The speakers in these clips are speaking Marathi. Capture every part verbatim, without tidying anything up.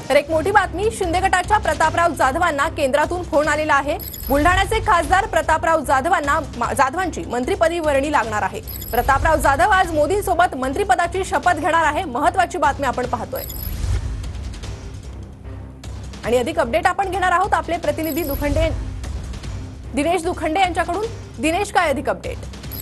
तर एक मोठी बातमी, शिंदे गटाच्या प्रतापराव जाधवांना केंद्रातून फोन आलेला आहे। बुलढाण्याचे खासदार प्रतापराव जाधवांना जाधवांची मंत्रिपदी वर्णी लागणार आहे। प्रतापराव जाधव आज मोदींसोबत मंत्रिपदाची शपथ घेणार आहे। महत्त्वाची बातमी आपण पाहतोय आणि अधिक अपडेट आपण घेणार आहोत आपले प्रतिनिधी दुखंडे दिनेश दुखंडे यांच्याकडून। दिनेश, काय अधिक अपडेट?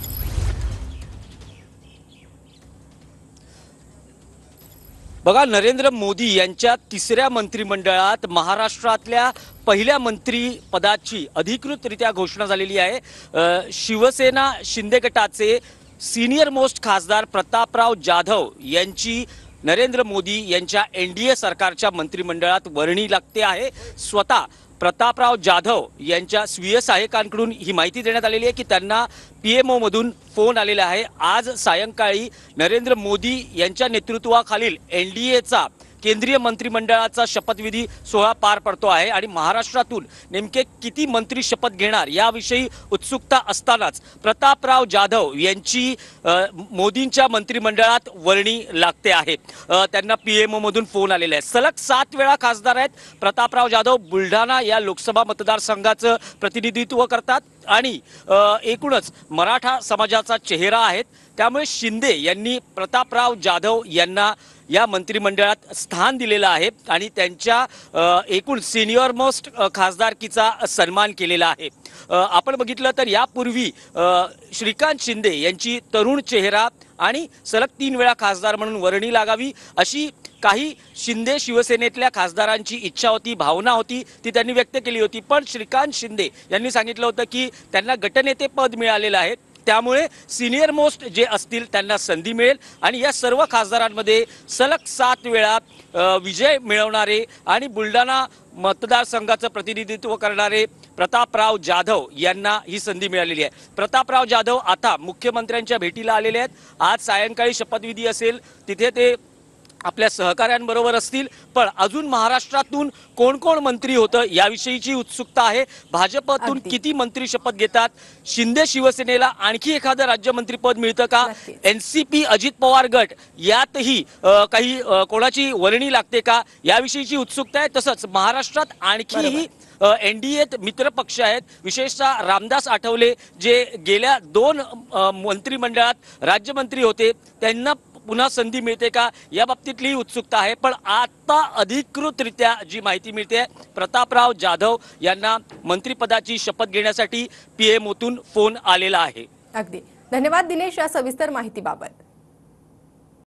बघा, नरेंद्र मोदी यांच्या तिसऱ्या मंत्रिमंडळात महाराष्ट्रातल्या पहिल्या मंत्रिपदाची अधिकृतरित्या घोषणा झालेली आहे। शिवसेना शिंदे गटाचे सिनियर मोस्ट खासदार प्रतापराव जाधव यांची नरेंद्र मोदी यांच्या एनडीए सरकारच्या मंत्रिमंडळात वर्णी लागते आहे। स्वतः प्रतापराव जाधव यांच्या स्वीय सहाय्यकांकडून ही माहिती देण्यात आलेली आहे की त्यांना पीएमओ मधून फोन आलेला आहे। आज सायंकाळी नरेंद्र मोदी यांच्या नेतृत्वाखालील एनडीएचा केंद्रीय मंत्रिमंडळाचा शपथविधी सोहळा पार पडतो आहे आणि महाराष्ट्रातून नेमके किती मंत्री शपथ घेणार याविषयी उत्सुकता असतानाच प्रतापराव जाधव यांची मोदींच्या मंत्रिमंडळात वर्णी लागते आहे। त्यांना पीएमओ मधून फोन आलेला आहे। सलग सात वेळा खासदार आहेत प्रतापराव जाधव। बुलढाणा या लोकसभा मतदारसंघाचं प्रतिनिधित्व करतात आणि एकूणच मराठा समाजाचा चेहरा आहेत। त्यामुळे शिंदे यांनी प्रतापराव जाधव यांना या मंत्रिमंडळात स्थान दिलेलं आहे आणि त्यांच्या एकूण सिनियर मोस्ट खासदारकीचा सन्मान केलेला आहे। आपण बघितलं तर यापूर्वी श्रीकांत शिंदे यांची तरुण चेहरा आणि सलग तीन वेळा खासदार म्हणून वर्णी लागावी अशी काही शिंदे शिवसेनेतल्या खासदारांची इच्छा होती, भावना होती, ती त्यांनी व्यक्त केली होती। पण श्रीकांत शिंदे यांनी सांगितलं होतं की त्यांना गटनेते पद मिळालेलं आहे, त्यामुळे सिनियर मोस्ट जे असतील त्यांना संधी मिळेल आणि या सर्व खासदारांमध्ये सलग सात वेळा विजय मिळवणारे आणि बुलढाणा मतदारसंघाचं प्रतिनिधित्व करणारे प्रतापराव जाधव यांना ही संधी मिळालेली आहे। प्रतापराव जाधव आता मुख्यमंत्र्यांच्या भेटीला आलेले आहेत। आज सायंकाळी शपथविधी असेल, तिथे ते आपल्या सहकाऱ्यांबरोबर असतील। पण अजून महाराष्ट्रातून कोण कोण मंत्री होतं याविषयीची उत्सुकता आहे। भाजपतून किती मंत्री शपथ घेतात, शिंदे शिवसेनेला आणखी एखादं राज्यमंत्रीपद मिळतं का, एनसीपी अजित पवार गट यातही काही कोणाची वर्णी लागते का याविषयीची उत्सुकता आहे। तसंच महाराष्ट्रात आणखीही एनडीएत मित्र पक्ष आहेत, विशेषतः रामदास आठवले जे गेल्या दोन मंत्रिमंडळात राज्यमंत्री होते, त्यांना पुन्हा संधी मिळते का या बाबतीतली उत्सुकता आहे। पण आता अधिकृतरित्या जी माहिती मिळते, प्रतापराव जाधव यांना मंत्रिपदाची शपथ घेण्यासाठी पीएमओतून फोन आलेला आहे। अगदी धन्यवाद दिनेश या सविस्तर माहितीबाबत।